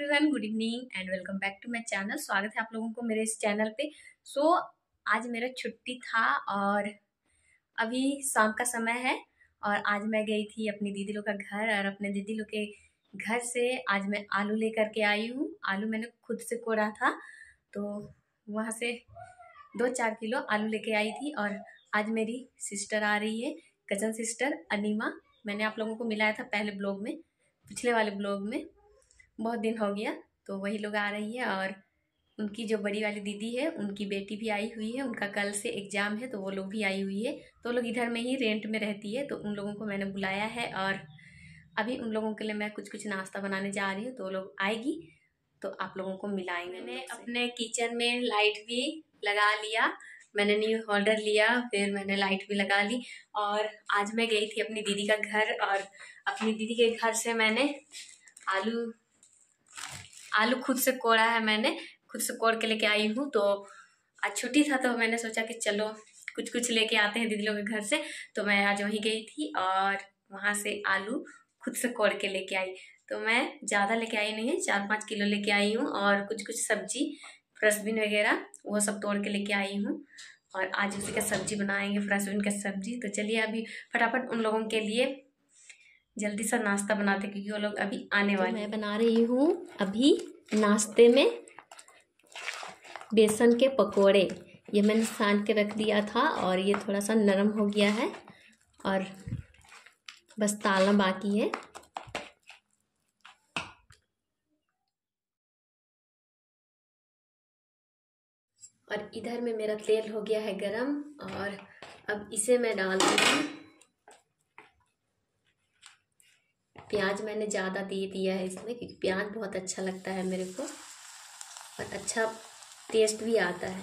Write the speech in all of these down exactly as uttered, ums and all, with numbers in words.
Everyone, good evening and welcome back to my channel. स्वागत है आप लोगों को मेरे इस चैनल पे। सो so, आज मेरा छुट्टी था और अभी शाम का समय है और आज मैं गई थी अपनी दीदी लोग का घर और अपने दीदी लोग के घर से आज मैं आलू लेकर के आई हूँ। आलू मैंने खुद से कोड़ा था तो वहाँ से दो चार किलो आलू लेके आई थी। और आज मेरी सिस्टर आ रही है, कजन सिस्टर अनीमा। मैंने आप लोगों को मिलाया था पहले ब्लॉग में, पिछले वाले ब्लॉग में, बहुत दिन हो गया। तो वही लोग आ रही है और उनकी जो बड़ी वाली दीदी है उनकी बेटी भी आई हुई है। उनका कल से एग्ज़ाम है तो वो लोग भी आई हुई है। तो लोग इधर में ही रेंट में रहती है तो उन लोगों को मैंने बुलाया है और अभी उन लोगों के लिए मैं कुछ कुछ नाश्ता बनाने जा रही हूँ। तो वो लोग आएगी तो आप लोगों को मिलाएंगे। मैंने अपने किचन में लाइट भी लगा लिया, मैंने न्यू होल्डर लिया, फिर मैंने लाइट भी लगा ली। और आज मैं गई थी अपनी दीदी का घर और अपनी दीदी के घर से मैंने आलू आलू खुद से कोड़ा है, मैंने खुद से कोड़ के लेके आई हूँ। तो आज छुट्टी था तो मैंने सोचा कि चलो कुछ कुछ लेके आते हैं दीदी लोग के घर से। तो मैं आज वहीं गई थी और वहाँ से आलू खुद से कोड़ के लेके आई। तो मैं ज़्यादा लेके आई नहीं है, चार पाँच किलो लेके आई हूँ और कुछ कुछ सब्जी फ्रेशबीन वगैरह वो सब तोड़ के लेके आई हूँ और आज उसी का सब्जी बनाएंगे, फ्रेशबीन का सब्जी। तो चलिए अभी फटाफट उन लोगों के लिए जल्दी सा नाश्ता बनाते क्योंकि वो लोग अभी आने वाले। तो मैं बना रही हूँ अभी नाश्ते में बेसन के पकोड़े। ये मैंने सान के रख दिया था और ये थोड़ा सा नरम हो गया है और बस तालना बाकी है। और इधर में मेरा तेल हो गया है गरम और अब इसे मैं डाल दूँगी। प्याज मैंने ज़्यादा दे दिया है इसमें क्योंकि प्याज बहुत अच्छा लगता है मेरे को और अच्छा टेस्ट भी आता है।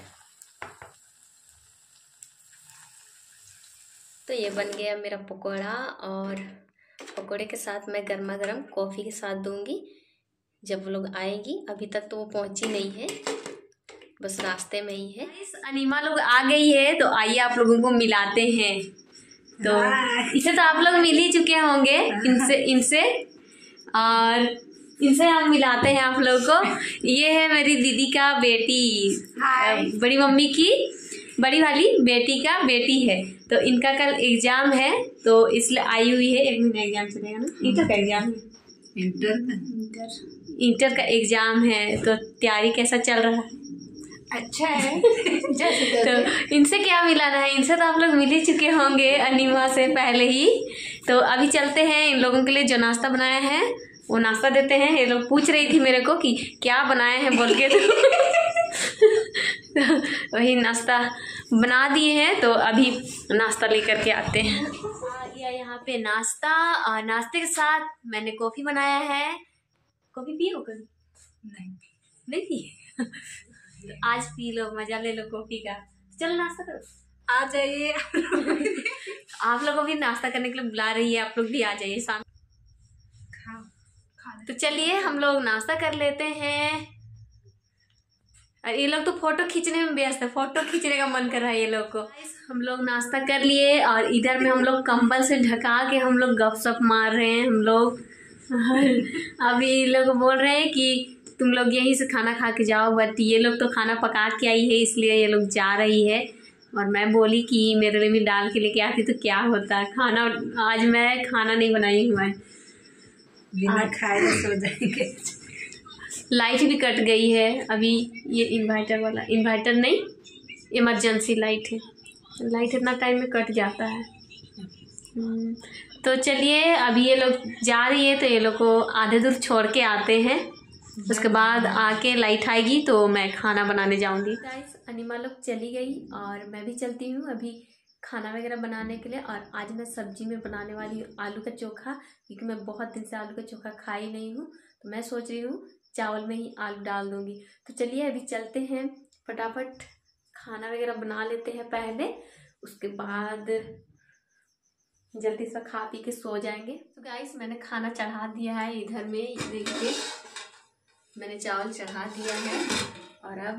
तो ये बन गया मेरा पकोड़ा और पकोड़े के साथ मैं गर्मा गर्म कॉफ़ी के साथ दूंगी जब वो लोग आएंगी। अभी तक तो वो पहुंची नहीं है, बस रास्ते में ही है। इस अनीमा लोग आ गई है तो आइए आप लोगों को मिलाते हैं। तो इसे तो आप लोग मिल ही चुके होंगे इनसे इनसे और इनसे हम मिलाते हैं आप लोगों को। ये है मेरी दीदी का बेटी, बड़ी मम्मी की बड़ी वाली बेटी का बेटी है। तो इनका कल एग्जाम है तो इसलिए आई हुई है। एक महीना एग्जाम चलेगा ना, इंटर का एग्जाम है, इंटर इंटर इंटर का एग्जाम है। तो तैयारी कैसा चल रहा है? अच्छा है। तो इनसे क्या मिलाना है, इनसे तो आप लोग मिल ही चुके होंगे अनीमा से पहले ही। तो अभी चलते हैं इन लोगों के लिए जो नाश्ता बनाया है वो नाश्ता देते हैं। ये लोग पूछ रही थी मेरे को कि क्या बनाए हैं बोल के, तो, तो वही नाश्ता बना दिए हैं। तो अभी नाश्ता लेकर के आते हैं। आ गया यहाँ पे नाश्ता और नाश्ते के साथ मैंने कॉफ़ी बनाया है। कॉफ़ी पिए हो कभी? नहीं नहीं पिए? तो आज पी लो, मजा ले लो कॉफी का। चलो नाश्ता करो, आ जाइए। आप लोगों को भी नाश्ता करने के लिए बुला रही है, आप लोग भी आ जाइए शाम। तो चलिए हम लोग नाश्ता कर लेते हैं। और ये लोग तो फोटो खींचने में व्यस्त है, फोटो खींचने का मन कर रहा है ये लोग को। हम लोग नाश्ता कर लिए और इधर में हम लोग कंबल से ढका के हम लोग गपशप मार रहे हैं हम लोग। अभी ये लोग बोल रहे हैं कि तुम लोग यहीं से खाना खा के जाओ, बट ये लोग तो खाना पका के आई है इसलिए ये लोग जा रही है। और मैं बोली कि मेरे लिए भी डाल के लेके आती तो क्या होता है खाना। आज मैं खाना नहीं बनाई हूँ, बिना खाए सो जाएंगे। लाइट भी कट गई है अभी। ये इन्वर्टर वाला, इन्वर्टर नहीं इमरजेंसी लाइट है, लाइट इतना टाइम में कट जाता है। तो चलिए अभी ये लोग जा रही है तो ये लोग को आधे दूर छोड़ के आते हैं, उसके बाद आके लाइट आएगी तो मैं खाना बनाने जाऊंगी। गाइस अनीमा लोग चली गई और मैं भी चलती हूँ अभी खाना वगैरह बनाने के लिए। और आज मैं सब्जी में बनाने वाली हूँ आलू का चोखा, क्योंकि मैं बहुत दिन से आलू का चोखा खाई नहीं हूँ। तो मैं सोच रही हूँ चावल में ही आलू डाल दूँगी। तो चलिए अभी चलते हैं, फटाफट खाना वगैरह बना लेते हैं पहले, उसके बाद जल्दी से खा पी के सो जाएंगे। तो गाइस मैंने खाना चढ़ा दिया है इधर में, देखिए मैंने चावल चढ़ा दिया है। और अब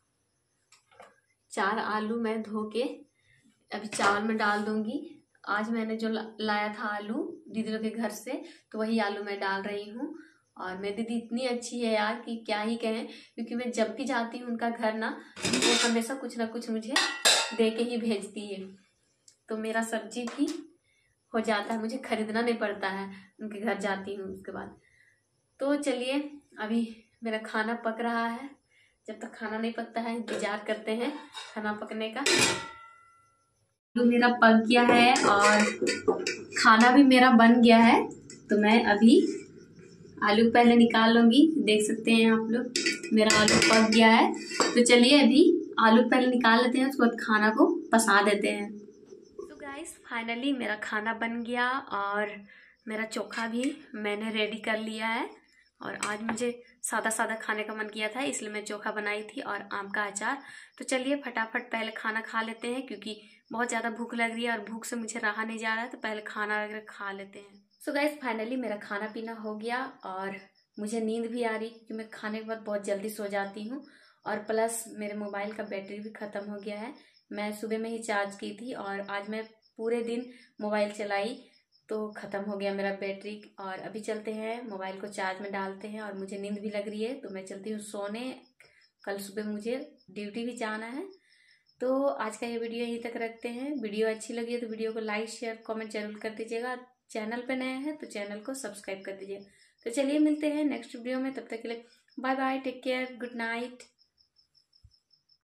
चार आलू मैं धो के अभी चावल में डाल दूंगी। आज मैंने जो लाया था आलू दीदी लोग के घर से, तो वही आलू मैं डाल रही हूँ। और मेरी दीदी इतनी अच्छी है यार कि क्या ही कहें, क्योंकि मैं जब भी जाती हूँ उनका घर ना, वो हमेशा कुछ ना कुछ मुझे दे के ही भेजती है। तो मेरा सब्जी भी हो जाता है, मुझे खरीदना नहीं पड़ता है उनके घर जाती हूँ उसके बाद। तो चलिए अभी मेरा खाना पक रहा है, जब तक खाना नहीं पकता है इंतजार करते हैं खाना पकने का। तो मेरा पक गया है और खाना भी मेरा बन गया है, तो मैं अभी आलू पहले निकाल लूंगी। देख सकते हैं आप लोग मेरा आलू पक गया है। तो चलिए अभी आलू पहले निकाल लेते हैं, उसके बाद खाना को पसा देते हैं। तो गाइस फाइनली मेरा खाना बन गया और मेरा चोखा भी मैंने रेडी कर लिया है। और आज मुझे सादा सादा खाने का मन किया था, इसलिए मैं चोखा बनाई थी और आम का अचार। तो चलिए फटाफट पहले खाना खा लेते हैं, क्योंकि बहुत ज़्यादा भूख लग रही है और भूख से मुझे रहा नहीं जा रहा है। तो पहले खाना वगैरह खा लेते हैं। सो गाइस फाइनली मेरा खाना पीना हो गया और मुझे नींद भी आ रही, क्योंकि मैं खाने के बाद बहुत जल्दी सो जाती हूँ। और प्लस मेरे मोबाइल का बैटरी भी ख़त्म हो गया है। मैं सुबह में ही चार्ज की थी और आज मैं पूरे दिन मोबाइल चलाई तो ख़त्म हो गया मेरा बैटरी। और अभी चलते हैं मोबाइल को चार्ज में डालते हैं, और मुझे नींद भी लग रही है तो मैं चलती हूँ सोने। कल सुबह मुझे ड्यूटी भी जाना है। तो आज का ये वीडियो यहीं तक रखते हैं। वीडियो अच्छी लगी है तो वीडियो को लाइक शेयर कमेंट जरूर कर दीजिएगा। चैनल पे नए हैं तो चैनल को सब्सक्राइब कर दीजिए। तो चलिए मिलते हैं नेक्स्ट वीडियो में, तब तक के लिए bye bye, take care, good night.